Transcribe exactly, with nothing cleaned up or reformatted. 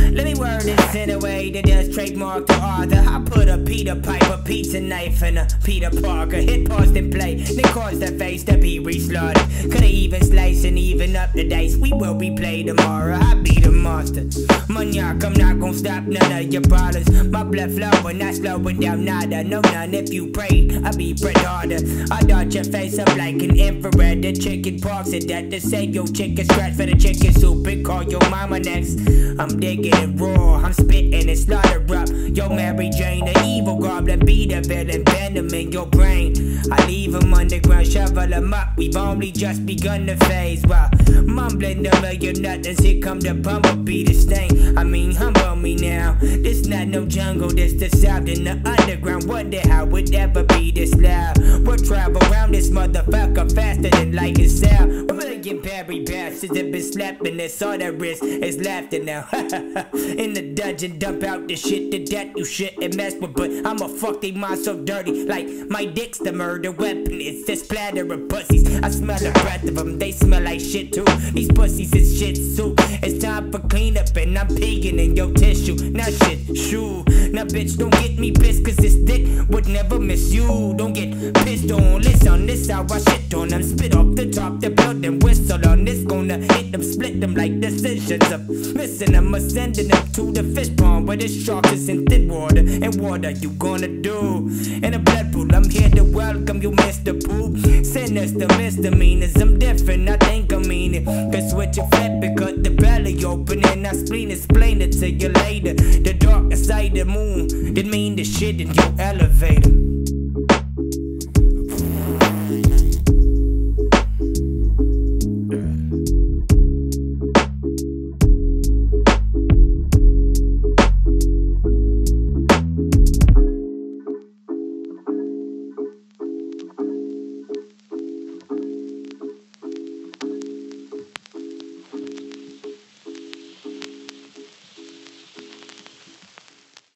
Let me word this in a way that does trademark to Arthur. I put a Peter Piper pizza knife in a Peter Parker. Hit pause and play, then cause that face to be re-slaughtered. Coulda even sliced and even up the dice. We will replay tomorrow, I be the monster. Maniac, I'm not gon' stop none of your problems. My blood flowing, not slowing down nada. No none, if you pray, I be Bret harder. I dart your face up like an infrared. The chicken pox it that to say yo chicken scratch for the chicken soup and call your mama next. I'm digging it raw, I'm spitting and slaughter up. Yo Mary Jane, the evil goblin, be the villain, venom in your brain. I leave him underground, shovel him up. We've only just begun the phase. Well, mumbling the million nothings, here come the bumblebee to stain. I mean, humble me now. This not no jungle, this the south in the underground. Wonder how it ever be this loud. We'll travel around this motherfucker faster than light and sound. A million Barry bastards have been slapping this, all that risk is laughter now. In the dungeon, dump out the shit that that you shouldn't mess with. But I'ma fuck they mind so dirty, like my dick's the murder weapon. It's this splatter of pussies. I smell the breath of them, they smell like shit too. These pussies is shit too. It's time for cleanup and I'm peeing in your tissue. Now shit, shoo. Now bitch, don't get me pissed cause this dick would never miss you. Don't get pissed on, listen, this how I shit on them. Spit off the top, the building whistle on this. Gonna hit them, split them like decisions of missing them or sending them to the fish pond where the shark is in thin water. And what are you gonna do? In a blood pool, I'm here to welcome you, Mister Poop. Sinister misdemeanors, I'm different, I think I mean it. Cause switch your flip it, cut the belly open and I spleen explain it to you later. The darker side of the moon, didn't mean the shit in your elevator.